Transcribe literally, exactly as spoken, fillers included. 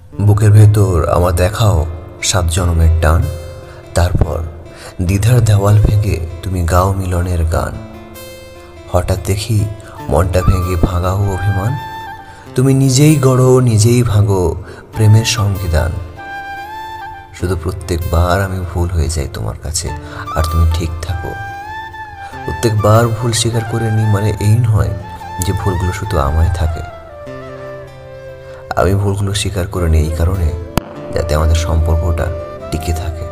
বুকের ভেতর আমার দেখাও সাত জনমের টান, তারপর দ্বিধার দেওয়াল ভেঙে তুমি গাও মিলনের গান। হঠাৎ দেখি মনটা ভেঙে ভাঙাও অভিমান, তুমি নিজেই গড়ো নিজেই ভাঙো প্রেমের সংবিধান। শুধু প্রত্যেকবার আমি ভুল হয়ে যাই তোমার কাছে, আর তুমি ঠিক থাকো। প্রত্যেকবার ভুল স্বীকার করে নিই মানে এই নয় যে ভুলগুলো শুধু আমায় থাকে। আমি ভুলগুলো স্বীকার করে নিই এই কারণে যাতে আমাদের সম্পর্কটা টিকে থাকে।